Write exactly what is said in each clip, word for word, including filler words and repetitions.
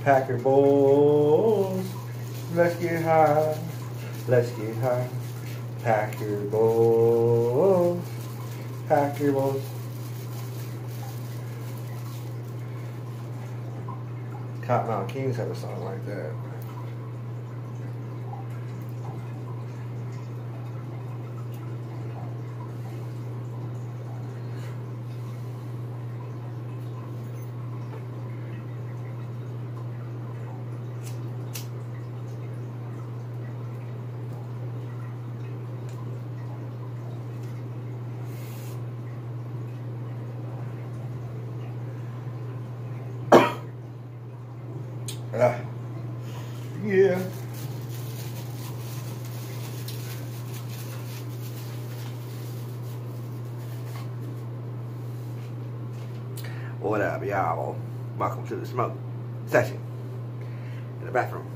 Packer Bulls. Let's get high. Let's get high. Packer Bulls. Packer Bulls. Cotton Mountain Kings have a song like that. Ah, yeah. What up, y'all? Welcome to the smoke session in the bathroom.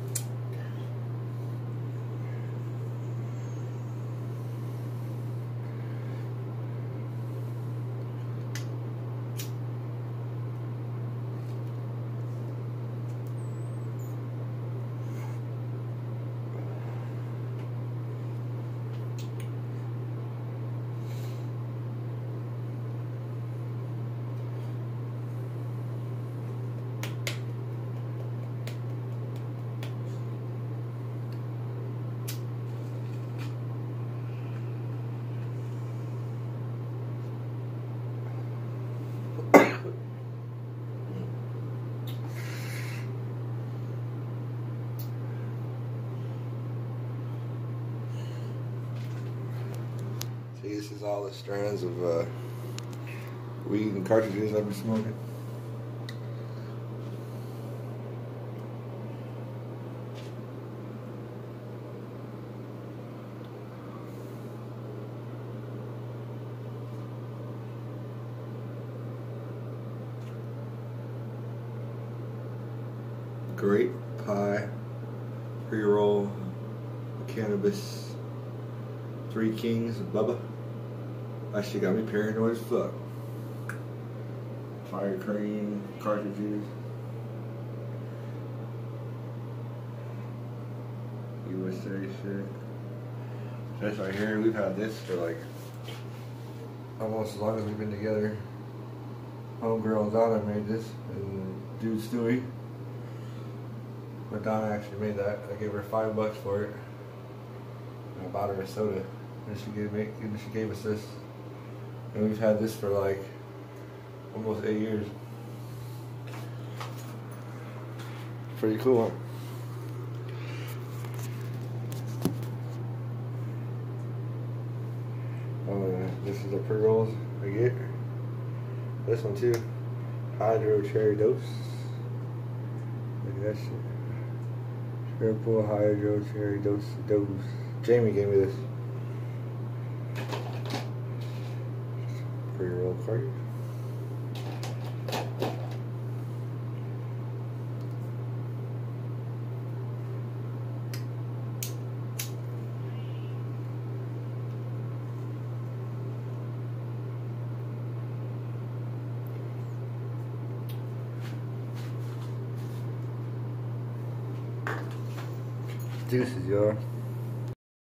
See, this is all the strands of uh, weed and cartridges I've been smoking. Grape pie, pre-roll, cannabis, Three Kings, Bubba. That shit got me paranoid as fuck. Fire cream, cartridges. U S A shit. This right here, we've had this for like almost as long as we've been together. Homegirl and Donna made this, and dude Stewie. But Donna actually made that. I gave her five bucks for it. And I bought her a soda. And she gave me, and she gave us this. And we've had this for like almost eight years. Pretty cool, huh? Oh, this is the pre-rolls I get. This one too. Hydro Cherry Dose. Look at that shit. Triple Hydro Cherry Dose Dose. Jamie gave me this. Pre-roll card. Deuces, y'all.